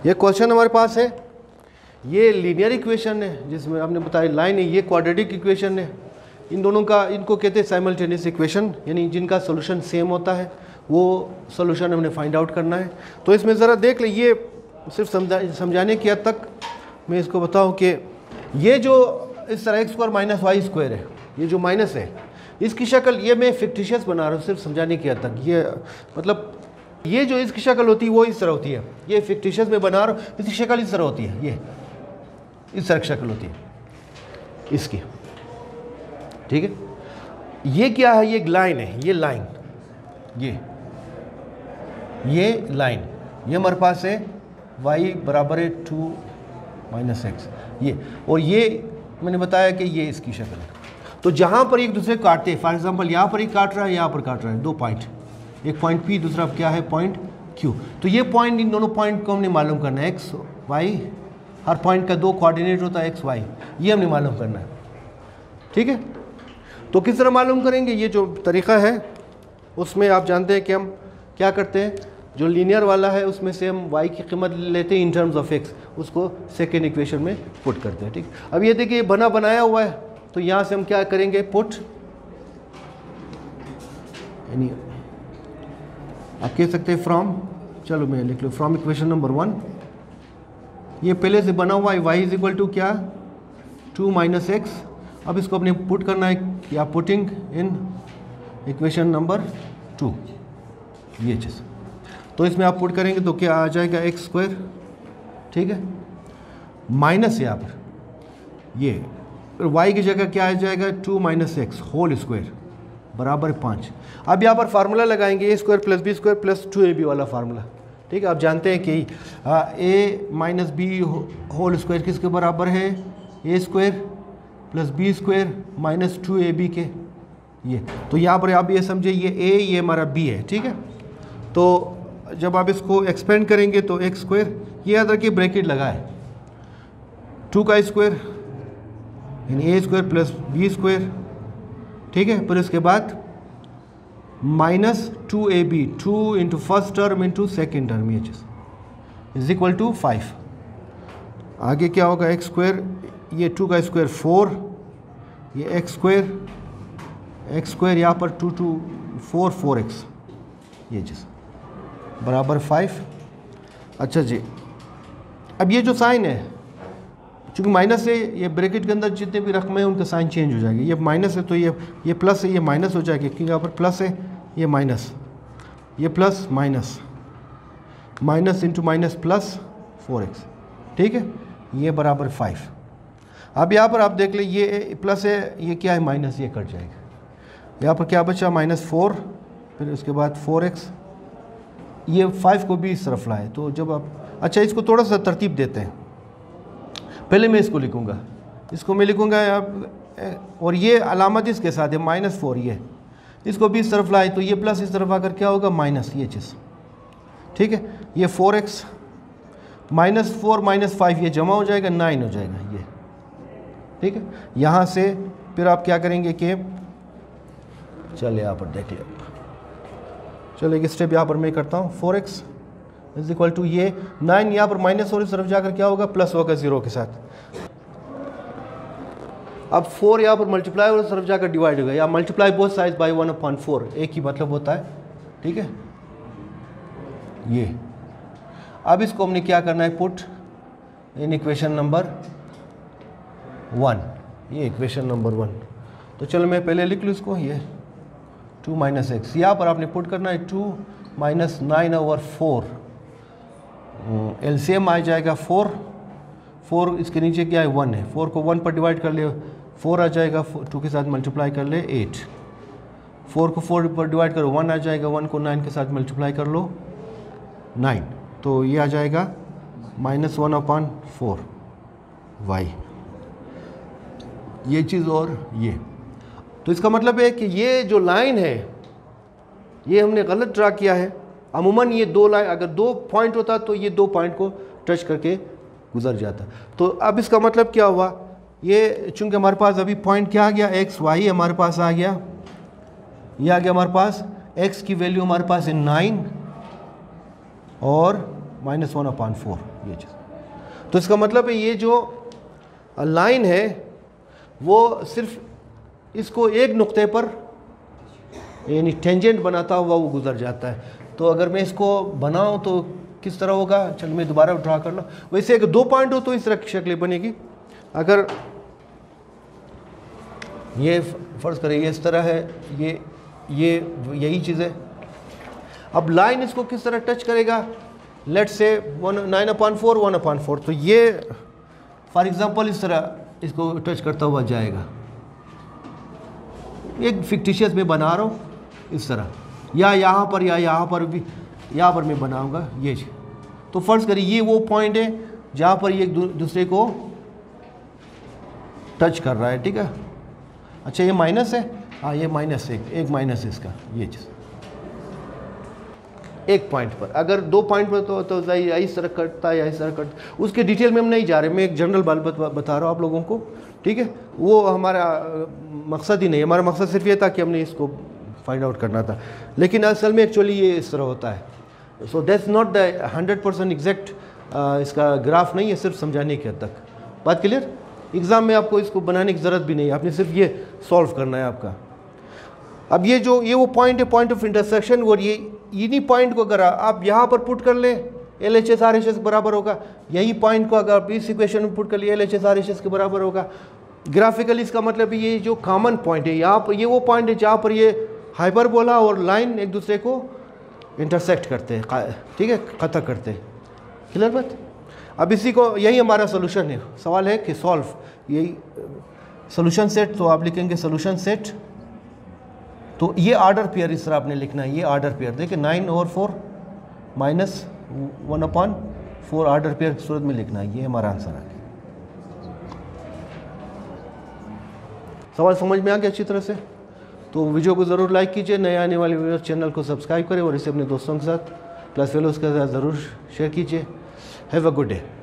ये क्वेश्चन हमारे पास है, ये लीनियर इक्वेशन है जिसमें हमने बताया लाइन है, ये क्वाड्रेटिक इक्वेशन है। इन दोनों का, इनको कहते हैं साइमल्टेनियस इक्वेशन, यानी जिनका सोल्यूशन सेम होता है वो सोल्यूशन हमने फाइंड आउट करना है। तो इसमें ज़रा देख ले, ये सिर्फ समझाने की हद तक मैं इसको बताऊं कि ये जो इस तरह x² - y² है, ये जो माइनस है इसकी शक्ल, ये मैं फिक्टिशियस बना रहा हूँ सिर्फ समझाने की हद तक। ये मतलब ये जो इसकी शक्ल होती है वो इस तरह होती है, ये फिक्टिशियस में बना रहा हूँ, इसकी शक्ल इस तरह होती है, ये इस तरह की शक्ल होती है इसकी, ठीक है। ये क्या है, ये लाइन है, ये लाइन, ये लाइन, ये हमारे पास है y = 2 - x, ये, और ये मैंने बताया कि ये इसकी शक्ल है। तो जहाँ पर एक दूसरे काटते हैं, फॉर एग्जांपल यहाँ पर ही काट रहा है, यहाँ पर काट रहा है, दो पॉइंट, एक पॉइंट P, दूसरा क्या है पॉइंट Q। तो ये पॉइंट, इन दोनों पॉइंट को हमने मालूम करना है, x y, हर पॉइंट का दो कोऑर्डिनेट होता है x y, ये हमने मालूम करना है, ठीक है। तो किस तरह मालूम करेंगे, ये जो तरीक़ा है उसमें आप जानते हैं कि हम क्या करते हैं, जो लीनियर वाला है उसमें से हम y की कीमत लेते हैं इन टर्म्स ऑफ x, उसको सेकेंड इक्वेशन में पुट करते हैं, ठीक। अब ये देखिए बनाया हुआ है, तो यहाँ से हम क्या करेंगे, पुट, यानी आप कह सकते हैं फ्रॉम, चलो मैं लिख लूँ, फ्रॉम इक्वेशन नंबर 1, ये पहले से बना हुआ है y = क्या 2 - x। अब इसको अपने पुट करना है, क्या पुटिंग इन इक्वेशन नंबर 2, ये चीज़। तो इसमें आप पुट करेंगे तो क्या आ जाएगा x², ठीक है, माइनस यहाँ पर ये y की जगह क्या आ जाएगा 2 - x होल स्क्वायर बराबर 5। अब यहाँ पर फार्मूला लगाएंगे a² + b² + 2ab वाला फार्मूला, ठीक है। आप जानते हैं कि a - b होल स्क्वायर किसके बराबर है, a² + b² - 2ab के, ये। तो यहाँ पर आप ये समझे, ये a, ये हमारा b है, ठीक है। तो जब आप इसको एक्सपेंड करेंगे तो x², ये याद रखिए ब्रैकेट लगा है, 2 का स्क्वायर यानी a² + b², ठीक है। फिर उसके बाद -2ab, 2 × first term × second term, ये चीज़ = 5। आगे क्या होगा, x², ये 2 का स्क्वायर 4, ये x² यहाँ पर 2 2 4 4x, ये चीज़ बराबर 5। अच्छा जी, अब ये जो साइन है, चूँकि माइनस है, ये ब्रैकेट के अंदर जितने भी रकम है उनका साइन चेंज हो जाएगी। ये माइनस है तो ये प्लस है, ये माइनस हो जाएगी, क्योंकि यहाँ पर प्लस है, ये माइनस, ये plus minus, minus × minus plus 4x, ठीक है, ये बराबर 5। अब यहाँ पर आप देख ले, ये प्लस है, ये क्या है माइनस, ये कट जाएगा। यहाँ पर क्या बचा -4, फिर उसके बाद 4x, ये 5 को भी इस तरफ लाए। तो जब आप, अच्छा इसको थोड़ा सा तरतीब देते हैं, पहले मैं इसको लिखूँगा, इसको मैं लिखूँगा और ये अलामत इसके साथ है -4, ये इसको भी इस तरफ लाए तो ये प्लस इस तरफ आकर क्या होगा माइनस, ये चीज़, ठीक है। ये 4x -4 - 5 ये जमा हो जाएगा, 9 हो जाएगा ये, ठीक है। यहाँ से फिर आप क्या करेंगे कि चले यहाँ पर देख लिया, चलो एक स्टेप यहाँ पर मैं करता हूँ, 4x = ये 9, यहाँ पर माइनस और इस तरफ जाकर क्या होगा प्लस होगा 0 के साथ। अब 4 यहाँ पर मल्टीप्लाई और इस तरफ जाकर डिवाइड होगा, या मल्टीप्लाई बोथ साइड्स बाय 1/4, एक ही मतलब होता है, ठीक है। ये अब इसको हमने क्या करना है, पुट इन इक्वेशन नंबर 1, ये इक्वेशन नंबर 1। तो चलो मैं पहले लिख लूँ इसको, ये 2 - x, यहाँ पर आपने पुट करना है 2 - 9/4, एलसीएम आ जाएगा 4, इसके नीचे क्या है 1 है, 4 को 1 पर डिवाइड कर ले 4 आ जाएगा, 2 के साथ मल्टीप्लाई कर ले 8, 4 को 4 पर डिवाइड करो 1 आ जाएगा, 1 को 9 के साथ मल्टीप्लाई कर लो 9, तो ये आ जाएगा -1/4 y, ये चीज़। और ये, तो इसका मतलब है कि ये जो लाइन है ये हमने गलत ड्रा किया है। अमूमन ये दो लाइन, अगर 2 पॉइंट होता तो ये 2 पॉइंट को टच करके गुजर जाता। तो अब इसका मतलब क्या हुआ, ये चूंकि हमारे पास अभी पॉइंट क्या आ गया, एक्स वाई हमारे पास आ गया, ये आ गया हमारे पास, एक्स की वैल्यू हमारे पास है 9 और -1/4। ये चीज़। तो इसका मतलब है ये जो लाइन है वो सिर्फ इसको एक नुक्ते पर यानी टेंजेंट बनाता हुआ वो गुजर जाता है। तो अगर मैं इसको बनाऊं तो किस तरह होगा, चलो मैं दोबारा ड्रा कर लूँ। वैसे अगर 2 पॉइंट हो तो इस तरह की शक्ल बनेगी। अगर ये फ़र्ज़ करें ये इस तरह है, ये यही चीज़ है। अब लाइन इसको किस तरह टच करेगा, लेट्स से 9/4 1/4, तो ये फॉर एग्ज़ाम्पल इस तरह इसको टच करता हुआ जाएगा। एक फिक्टिशियस में बना रहा हूँ इस तरह, या यहाँ पर या यहाँ पर भी, यहाँ पर मैं बनाऊँगा ये। तो फ़र्ज़ करिए ये वो पॉइंट है जहाँ पर ये एक दूसरे को टच कर रहा है, ठीक है। अच्छा ये माइनस है, हाँ ये माइनस है, एक माइनस है इसका, ये चीज़ एक पॉइंट पर। अगर 2 पॉइंट पर तो इस तरह कटता है या इस तरह कटता, उसके डिटेल में हम नहीं जा रहे, मैं एक जनरल बात बता रहा हूँ आप लोगों को, ठीक है। वो हमारा मकसद ही नहीं, हमारा मकसद सिर्फ ये था कि हमने इसको फाइंड आउट करना था, लेकिन असल में एक्चुअली ये इस तरह होता है। So that's not the 100% exact इसका ग्राफ नहीं है, सिर्फ समझाने के हद तक। बात क्लियर? एग्ज़ाम में आपको इसको बनाने की ज़रूरत भी नहीं है, आपने सिर्फ ये सॉल्व करना है आपका। अब ये वो पॉइंट है, पॉइंट ऑफ इंटरसेक्शन, और ये इन्हीं पॉइंट को अगर आप यहाँ पर पुट कर लें LHS RHS के बराबर होगा, यही पॉइंट को अगर आप इस इक्वेशन में पुट कर लिए LHS RHS के बराबर होगा। ग्राफिकली इसका मतलब ये जो कॉमन पॉइंट है यहाँ पर, ये वो पॉइंट है जहाँ पर ये हाइपरबोला और लाइन एक दूसरे को इंटरसेक्ट करते हैं, ठीक है, ख़त्म करते हैं। क्लियर बात? अब इसी को, यही हमारा सोल्यूशन है। सवाल है कि सॉल्व, यही सोल्यूशन सेट, तो आप लिखेंगे सोल्यूशन सेट। तो ये ऑर्डर पेयर इस तरह आपने लिखना है, ये ऑर्डर पेयर देखिए 9/4 माइनस 1/4 ऑर्डर पेयर की सूरत में लिखना है। ये हमारा आंसर आ गया। सवाल समझ में आ गया अच्छी तरह से? तो वीडियो को ज़रूर लाइक कीजिए, नए आने वाले वीडियो चैनल को सब्सक्राइब करें और इसे अपने दोस्तों के साथ प्लस फेलोज़ के साथ ज़रूर शेयर कीजिए। Have a good day.